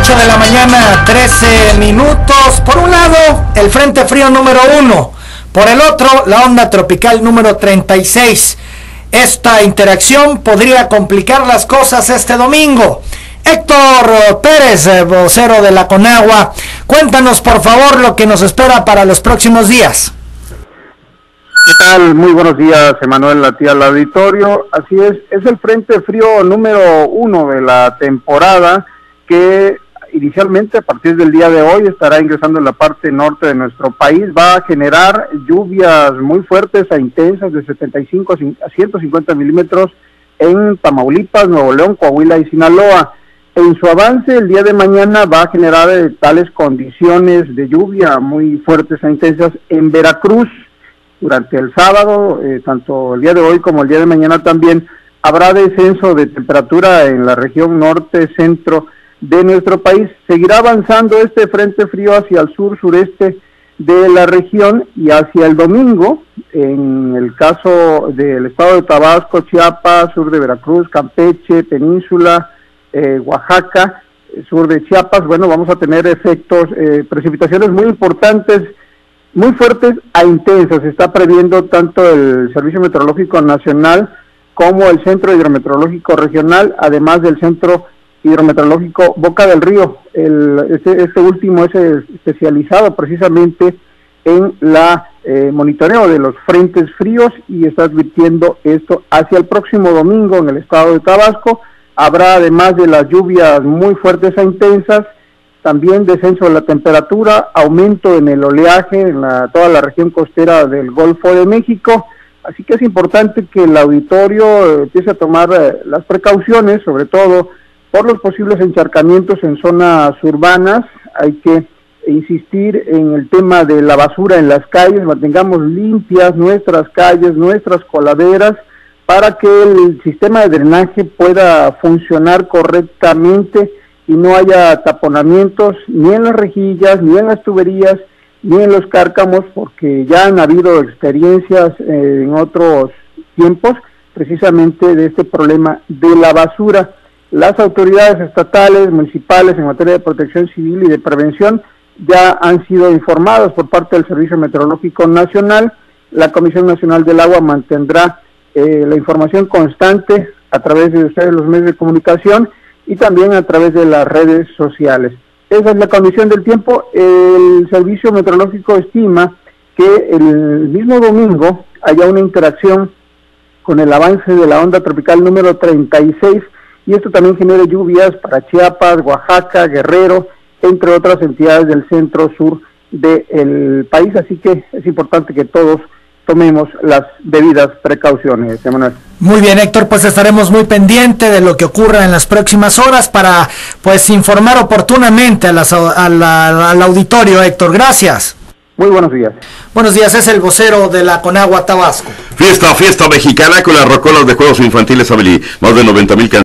8 de la mañana, 13 minutos. Por un lado, el frente frío número 1. Por el otro, la onda tropical número 36. Esta interacción podría complicar las cosas este domingo. Héctor Pérez, vocero de la Conagua, cuéntanos por favor lo que nos espera para los próximos días. ¿Qué tal? Muy buenos días, Emanuel, a ti al auditorio. Así es el frente frío número 1 de la temporada que inicialmente a partir del día de hoy estará ingresando en la parte norte de nuestro país. Va a generar lluvias muy fuertes e intensas de 75 a 150 milímetros en Tamaulipas, Nuevo León, Coahuila y Sinaloa. En su avance el día de mañana va a generar tales condiciones de lluvia muy fuertes e intensas en Veracruz. Durante el sábado, tanto el día de hoy como el día de mañana también, habrá descenso de temperatura en la región norte-centro de nuestro país. Seguirá avanzando este frente frío hacia el sur-sureste de la región y hacia el domingo, en el caso del estado de Tabasco, Chiapas, sur de Veracruz, Campeche, Península, Oaxaca, sur de Chiapas, bueno, vamos a tener efectos, precipitaciones muy importantes, muy fuertes a intensas. Se está previendo tanto el Servicio Meteorológico Nacional como el Centro Hidrometeorológico Regional, además del Centro Hidrometeorológico Boca del Río. Este último es especializado precisamente en la monitoreo de los frentes fríos y está advirtiendo esto hacia el próximo domingo en el estado de Tabasco. Habrá, además de las lluvias muy fuertes e intensas, también descenso de la temperatura, aumento en el oleaje en toda la región costera del Golfo de México. Así que es importante que el auditorio empiece a tomar las precauciones, sobre todo por los posibles encharcamientos en zonas urbanas. Hay que insistir en el tema de la basura en las calles, mantengamos limpias nuestras calles, nuestras coladeras, para que el sistema de drenaje pueda funcionar correctamente y no haya taponamientos ni en las rejillas, ni en las tuberías, ni en los cárcamos, porque ya han habido experiencias en otros tiempos precisamente de este problema de la basura. Las autoridades estatales, municipales en materia de protección civil y de prevención ya han sido informadas por parte del Servicio Meteorológico Nacional. La Comisión Nacional del Agua mantendrá la información constante a través de ustedes, los medios de comunicación, y también a través de las redes sociales. Esa es la condición del tiempo. El Servicio Meteorológico estima que el mismo domingo haya una interacción con el avance de la onda tropical número 36, y esto también genera lluvias para Chiapas, Oaxaca, Guerrero, entre otras entidades del centro-sur del país. Así que es importante que todos tomemos las debidas precauciones, Emanuel. Muy bien, Héctor, pues estaremos muy pendientes de lo que ocurra en las próximas horas para pues informar oportunamente al auditorio, Héctor. Gracias. Muy buenos días. Buenos días, es el vocero de la Conagua Tabasco. Fiesta mexicana con las rocolas de juegos infantiles Abelí. Más de 90,000